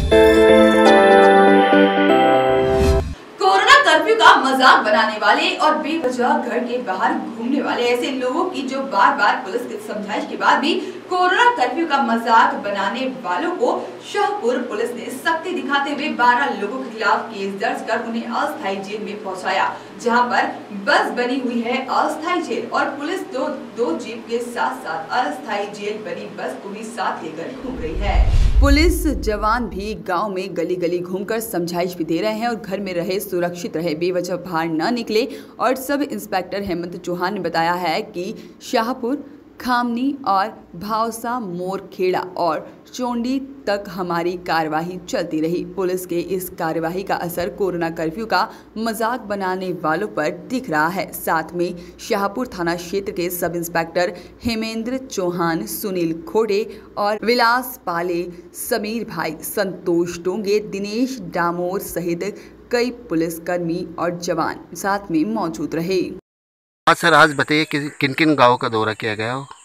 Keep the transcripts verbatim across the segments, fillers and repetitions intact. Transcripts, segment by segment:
Corona curfew का मजाक बनाने वाले और बेवजह घर के बाहर घूमने वाले ऐसे लोगों की जो बार बार पुलिस की समझाइश के बाद भी कोरोना कर्फ्यू का मजाक बनाने वालों को शाहपुर पुलिस ने सख्ती दिखाते हुए बारह लोगों के खिलाफ केस दर्ज कर उन्हें अस्थायी जेल में पहुंचाया, जहां पर बस बनी हुई है अस्थायी जेल और पुलिस दो दो जीप के साथ साथ अस्थायी जेल बनी बस को भी साथ लेकर घूम रही है। पुलिस जवान भी गांव में गली गली घूमकर समझाइश भी दे रहे हैं और घर में रहे, सुरक्षित रहे, बेवजह बाहर न निकले। और सब इंस्पेक्टर हेमंत चौहान ने बताया है कि शाहपुर, खामनी और भावसा, मोरखेड़ा और चोंडी तक हमारी कार्यवाही चलती रही। पुलिस के इस कार्यवाही का असर कोरोना कर्फ्यू का मजाक बनाने वालों पर दिख रहा है। साथ में शाहपुर थाना क्षेत्र के सब इंस्पेक्टर हेमेंद्र चौहान, सुनील खोड़े और विलास पाले, समीर भाई, संतोष डोंगे, दिनेश डामोर सहित कई पुलिसकर्मी और जवान साथ में मौजूद रहे। हाँ सर, आज बताइए कि किन किन गाँव का दौरा किया गया हो?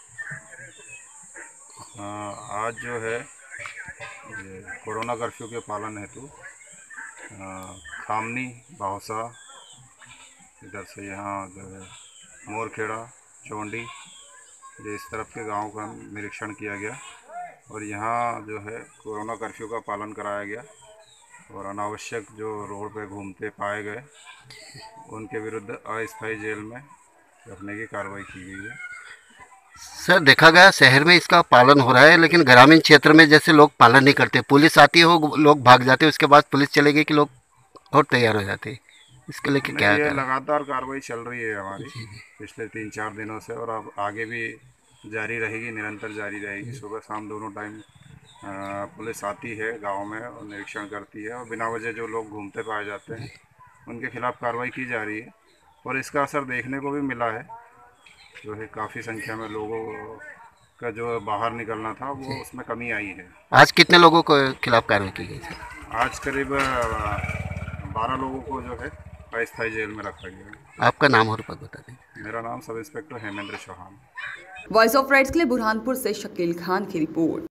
आज जो है कोरोना कर्फ्यू के पालन हेतु खामनी, भावसा, इधर से यहाँ जो है मोरखेड़ा, चोंडी, जो इस तरफ के गांव का निरीक्षण किया गया और यहाँ जो है कोरोना कर्फ्यू का पालन कराया गया और अनावश्यक जो रोड पे घूमते पाए गए उनके विरुद्ध अस्थायी जेल में रखने की कार्रवाई की गई है। सर, देखा गया शहर में इसका पालन हो रहा है, लेकिन ग्रामीण क्षेत्र में जैसे लोग पालन नहीं करते, पुलिस आती हो, लोग भाग जाते, उसके बाद पुलिस चले गई कि लोग और तैयार हो जाते, इसके लिए क्या ये लगातार कार्रवाई चल रही है हमारी पिछले तीन चार दिनों से और अब आगे भी जारी रहेगी, निरंतर जारी रहेगी। सुबह शाम दोनों टाइम पुलिस आती है गाँव में और निरीक्षण करती है और बिना वजह जो लोग घूमते पाए जाते हैं उनके खिलाफ कार्रवाई की जा रही है और इसका असर देखने को भी मिला है। जो है काफ़ी संख्या में लोगों का जो बाहर निकलना था वो उसमें कमी आई है। आज कितने लोगों को खिलाफ कार्रवाई की गई सर? आज करीब बारह लोगों को जो है अस्थायी जेल में रखा गया। आपका नाम और पद बता दें। मेरा नाम sub inspector Hemendra Chauhan. Voice of rights के लिए बुरहानपुर से शकील खान की रिपोर्ट।